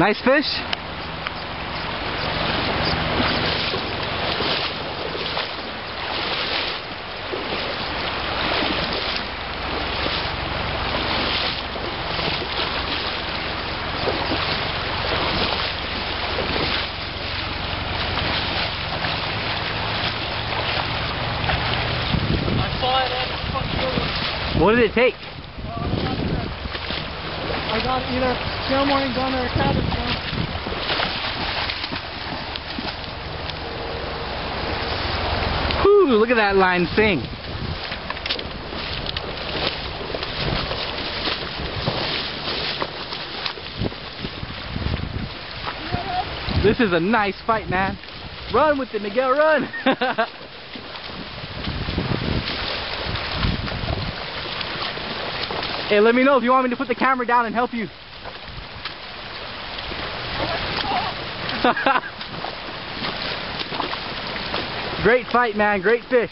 Nice fish? What did it take? I got either tail morning gun or a cabbage gun. Whew, look at that line sing. This is a nice fight, man. Run with it, Miguel, run! Hey, let me know if you want me to put the camera down and help you. Great fight, man. Great fish.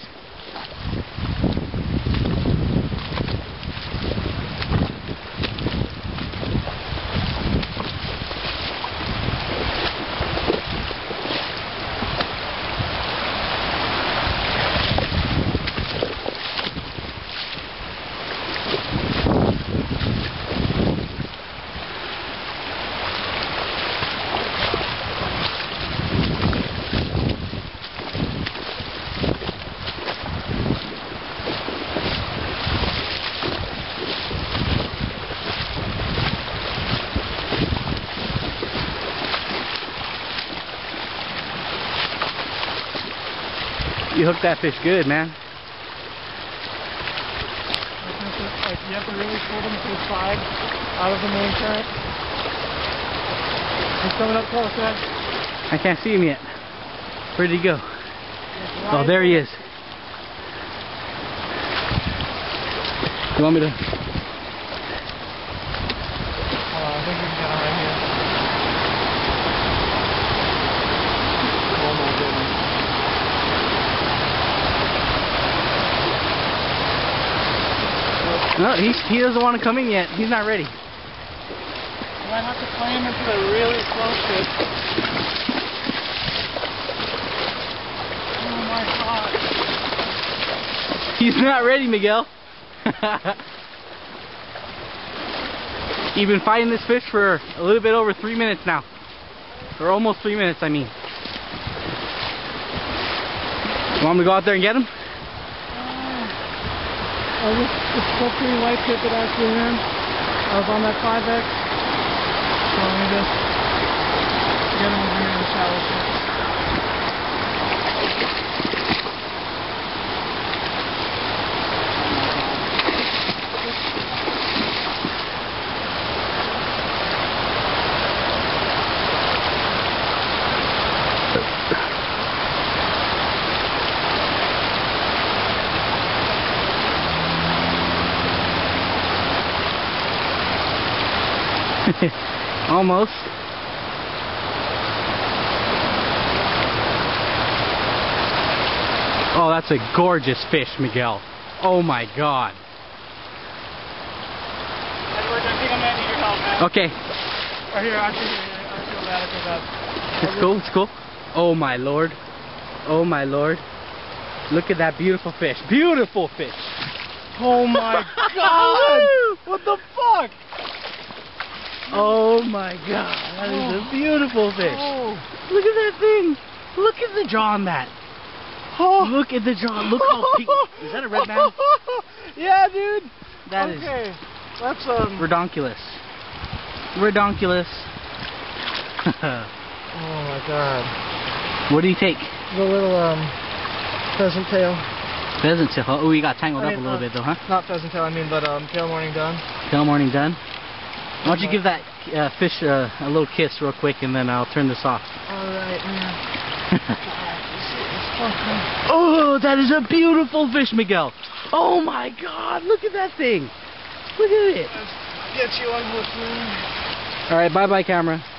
You hooked that fish good, man. Like, you have to really pull them to the side, out of the main current. He's coming up close, man. I can't see him yet. Where did he go? Oh, there he is. You want me to? I think we can get him right here. Oh my goodness. No, he doesn't want to come in yet. He's not ready. Might have to play him into a really slow fish. Oh my god. He's not ready, Miguel. You've been fighting this fish for a little bit over 3 minutes now. Or almost 3 minutes, I mean. You want me to go out there and get him? It's still pretty light tippet actually, man. I was on that 5X. So let me just get him over here in the shallow pit. Almost. Oh, that's a gorgeous fish, Miguel. Oh my god. Edward, I think I'm gonna need your help, man. Okay. Right here, I feel bad, I feel bad. It's cool, it's cool. Oh my lord. Oh my lord. Look at that beautiful fish. Beautiful fish. Oh my god! What the fuck? Oh my god, that is a beautiful fish. Oh. Look at that thing. Look at the jaw on that. Oh. Look at the jaw. Look how pink. Is that a red man? Yeah, dude. That is That's redonkulous. Redonkulous. Oh my god. What do you take? The little pheasant tail. Pheasant tail. Oh, you got tangled up a little bit though, huh? Not pheasant tail, I mean, but tail morning done. Tail morning done. Why don't you give that fish a little kiss real quick and then I'll turn this off. Alright, man. Oh, that is a beautiful fish, Miguel. Oh my god, look at that thing. Look at it. Let's get you unhooked, man. Alright, bye-bye, camera.